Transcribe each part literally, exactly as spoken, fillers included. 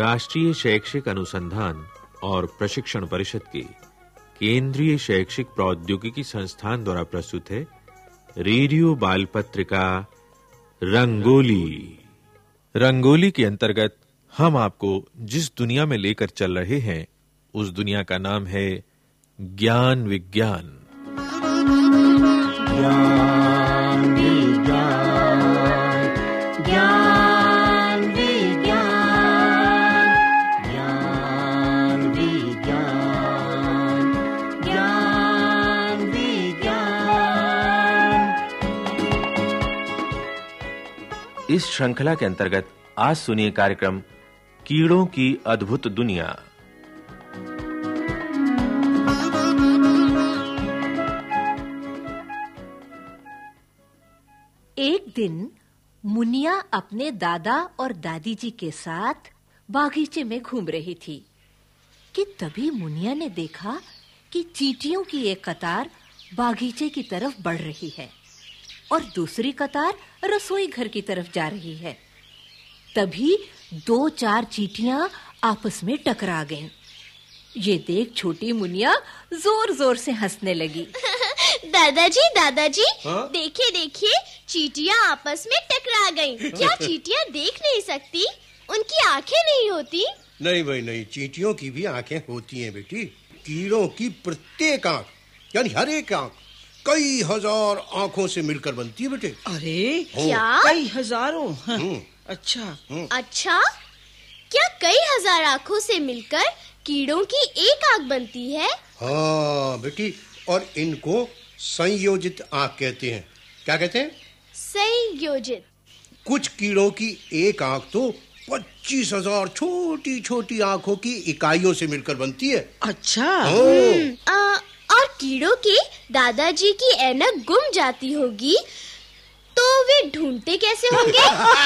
राष्ट्रीय शैक्षिक अनुसंधान और प्रशिक्षण परिषद के केंद्रीय शैक्षिक प्रौद्योगिकी संस्थान द्वारा प्रस्तुत है रेडियो बाल पत्रिका रंगोली। रंगोली के अंतर्गत हम आपको जिस दुनिया में लेकर चल रहे हैं उस दुनिया का नाम है ज्ञान विज्ञान। ज्ञान विज्ञान, ज्ञान विज्ञान, ज्ञान विज्ञान, ज्ञान विज्ञान। इस श्रृंखला के अंतर्गत आज सुनिए कार्यक्रम कीड़ों की अद्भुत दुनिया। एक दिन मुनिया अपने दादा और दादी जी के साथ बागीचे में घूम रही थी कि तभी मुनिया ने देखा कि चींटियों की एक कतार बागीचे की तरफ बढ़ रही है और दूसरी कतार रसोई घर की तरफ जा रही है। तभी दो चार चींटियां आपस में टकरा गईं। ये देख छोटी मुनिया जोर-जोर से हंसने लगी। दादाजी दादाजी हाँ? देखिए देखिए चींटियां आपस में टकरा गईं। क्या चींटियां देख नहीं सकती? उनकी आंखें नहीं होती? नहीं भाई नहीं, चींटियों की भी आंखें होती हैं बेटी। कीड़ों की प्रत्येक आंख यानी हर एक आंख कई हजार आंखों से मिलकर बनती है बेटे। अरे क्या? कई हजारों? हाँ, अच्छा अच्छा, क्या कई हजार आंखों से मिलकर कीड़ों की एक आंख बनती है? हाँ बेटी, और इनको संयोजित आंख कहते हैं। क्या कहते हैं? संयोजित। कुछ कीड़ों की एक आंख तो पच्चीस हजार छोटी छोटी आंखों की इकाइयों से मिलकर बनती है। अच्छा। हाँ। आ, और कीड़ों की दादाजी की ऐनक गुम जाती होगी तो वे ढूंढते कैसे होंगे?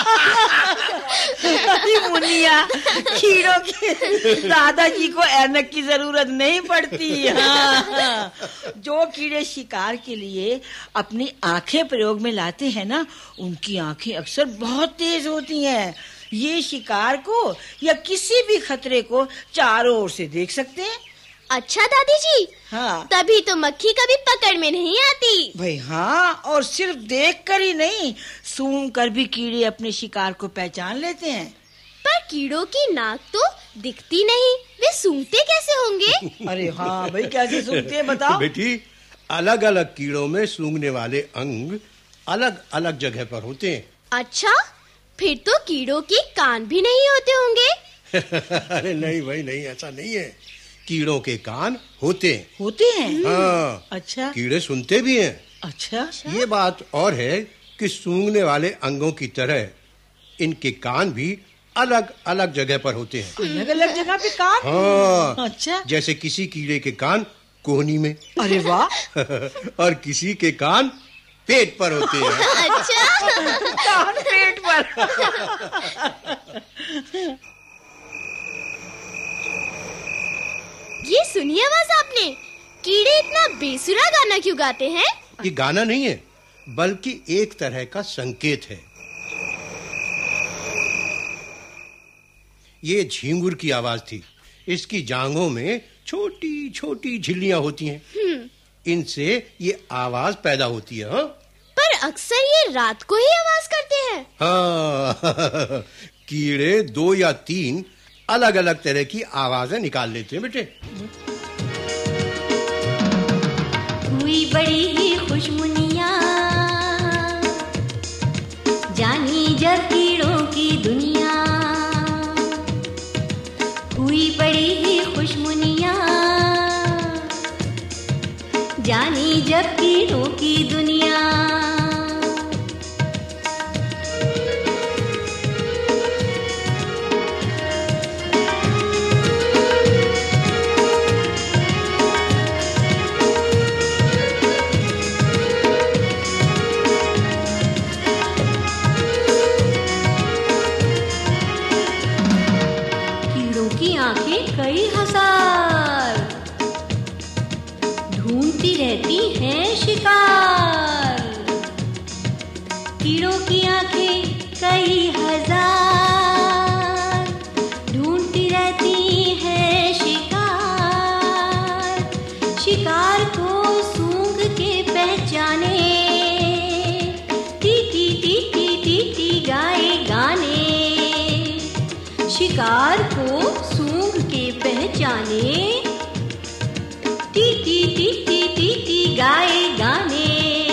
मुनिया, कीड़ों के दादाजी को ऐनक की जरूरत नहीं पड़ती। हाँ। जो कीड़े शिकार के लिए अपनी आंखें प्रयोग में लाते हैं ना, उनकी आंखें अक्सर बहुत तेज होती हैं। ये शिकार को या किसी भी खतरे को चारों ओर से देख सकते हैं। अच्छा दादी जी, हाँ। तभी तो मक्खी कभी पकड़ में नहीं आती। भाई हाँ, और सिर्फ देखकर ही नहीं, सूंघकर भी कीड़े अपने शिकार को पहचान लेते हैं। पर कीड़ों की नाक तो दिखती नहीं, वे सूंघते कैसे होंगे? अरे हाँ भाई, कैसे सूंघते हैं बताओ? बेटी, अलग अलग कीड़ों में सूंघने वाले अंग अलग अलग जगह पर होते हैं। अच्छा, फिर तो कीड़ों के कान भी नहीं होते होंगे? अरे नहीं भाई नहीं, ऐसा नहीं है। कीड़ों के कान होते हैं। होते हैं? हाँ। अच्छा। कीड़े सुनते भी हैं। अच्छा। ये बात और है कि सूंघने वाले अंगों की तरह इनके कान भी अलग अलग जगह पर होते हैं। अलग अलग जगह पे कान? हाँ। अच्छा। जैसे किसी कीड़े के कान कोहनी में। अरे वाह। और किसी के कान पेट पर होते हैं। अच्छा। कान पेट पर। ये सुनिए आवाज आपने? कीड़े इतना बेसुरा गाना क्यों गाते हैं? ये गाना नहीं है, बल्कि एक तरह का संकेत है। ये झींगुर की आवाज थी। इसकी जांघों में छोटी छोटी झिल्लियां होती हैं। इनसे ये आवाज पैदा होती है। हाँ? पर अक्सर ये रात को ही आवाज करते हैं। हाँ। कीड़े दो या तीन अलग अलग तरह की आवाजें निकाल लेते हैं बेटे। हुई बड़ी ही खुश मुनिया, जानी जब कीड़ों की दुनिया। हुई बड़ी ही खुश मुनिया, जानी जब कीड़ों की दुनिया। कई हजार ढूंढती रहती हैं शिकार। कीड़ों की आंखें कई हजार ढूंढती शिकार को सूंघ के पहचाने, टी टी टी टी टी टी गाए गाने,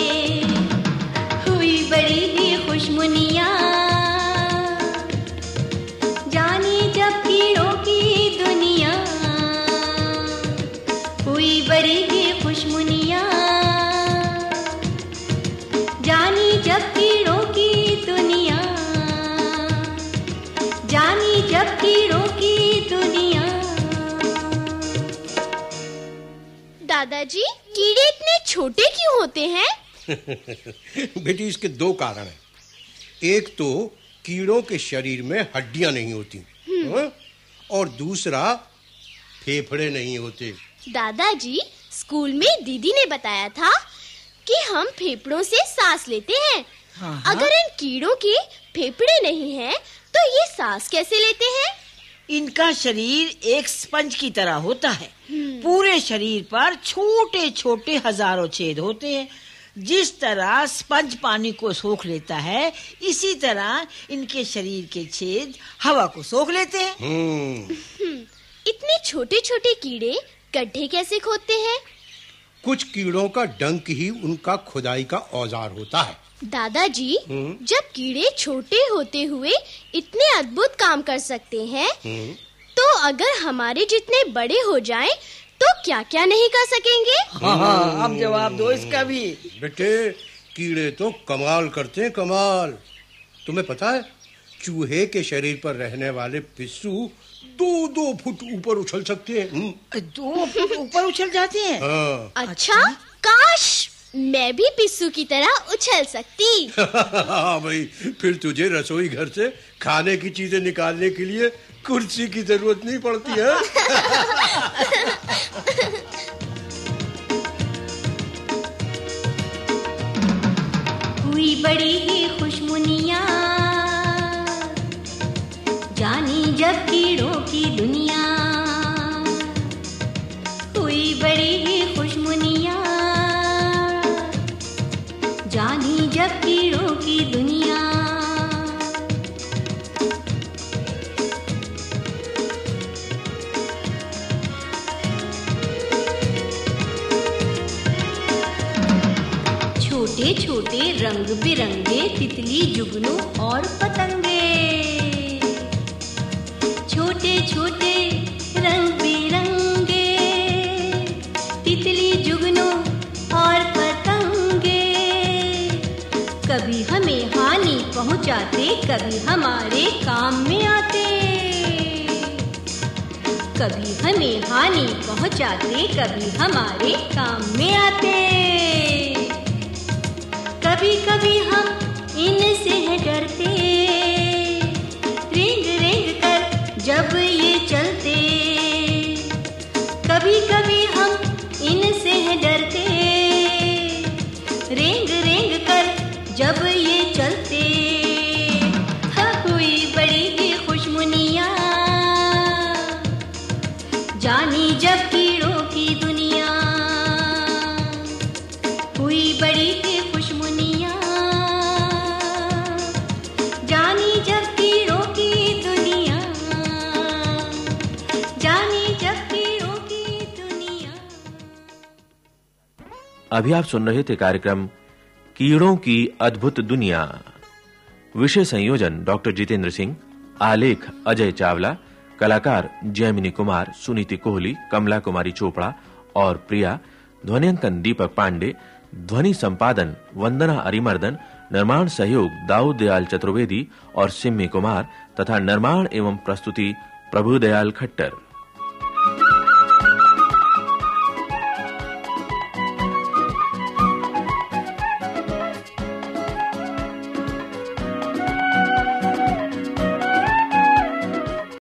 हुई बड़ी ही खुशमुनिया, जानी जब कीड़ों की दुनिया, हुई बड़ी ही खुशमुनिया, जानी जब कीड़ों की दुनिया, जानी जब कीड़ों की दुनिया। दादाजी, कीड़े इतने छोटे क्यों होते हैं? बेटी, इसके दो कारण हैं। एक तो कीड़ों के शरीर में हड्डियां नहीं होती, हाँ? और दूसरा फेफड़े नहीं होते। दादाजी, स्कूल में दीदी ने बताया था कि हम फेफड़ों से सांस लेते हैं। हाँ, अगर इन कीड़ों के फेफड़े नहीं हैं, तो ये सांस कैसे लेते हैं? इनका शरीर एक स्पंज की तरह होता है। पूरे शरीर पर छोटे छोटे हजारों छेद होते हैं। जिस तरह स्पंज पानी को सोख लेता है, इसी तरह इनके शरीर के छेद हवा को सोख लेते हैं। हम्म इतने छोटे छोटे कीड़े गड्ढे कैसे खोदते हैं? कुछ कीड़ों का डंक ही उनका खुदाई का औजार होता है। दादाजी, हम्म। जब कीड़े छोटे होते हुए इतने अद्भुत काम कर सकते हैं, हम्म। तो अगर हमारे जितने बड़े हो जाएं, तो क्या क्या नहीं कर सकेंगे? हाँ, हाँ, अब जवाब दो इसका भी। बेटे, कीड़े तो कमाल करते हैं, कमाल। तुम्हें पता है, चूहे के शरीर पर रहने वाले पिस्सू दो दो फुट ऊपर उछल सकते हैं। दो फुट ऊपर उछल जाते हैं? हाँ। अच्छा, काश मैं भी पिस्सू की तरह उछल सकती। हाँ भाई, फिर तुझे रसोई घर से खाने की चीजें निकालने के लिए कुर्सी की जरूरत नहीं पड़ती है। हुई बड़ी ही खुशमुनिया, जानी जब कीड़ों की दुनिया, हुई बड़ी ही खुशमुनिया, जानी जब कीड़ों की दुनिया। छोटे छोटे रंग बिरंगे तितली जुगनू और पतंगे, छोटे छोटे रंग बिरंगे तितली जुगनू और पतंगे, कभी हमें हानि पहुंचाते, कभी हमारे काम में आते, कभी हमें हानि पहुंचाते, कभी हमारे काम में आते। कभी कभी हम इनसे है डरते, रेंग रेंग कर जब ये चलते, कभी कभी हम इनसे है डरते, रेंग रेंग कर जब ये चलते। हाँ, हुई बड़ी ही खुशमुनिया, जानी जब कीड़ों की दुनिया, हुई बड़ी ही खुशमुनिया, जानी जब कीड़ों की दुनिया, जानी जब कीड़ों की दुनिया। अभी आप सुन रहे थे कार्यक्रम कीड़ों की अद्भुत दुनिया। विषय संयोजन डॉक्टर जितेंद्र सिंह, आलेख अजय चावला, कलाकार जयमिनी कुमार, सुनीति कोहली, कमला कुमारी चोपड़ा और प्रिया, ध्वनियांकन दीपक पांडे, ध्वनि संपादन वंदना अरिमर्दन, निर्माण सहयोग दाऊद दयाल चतुर्वेदी और सिम्मी कुमार तथा निर्माण एवं प्रस्तुति प्रभुदयाल खट्टर।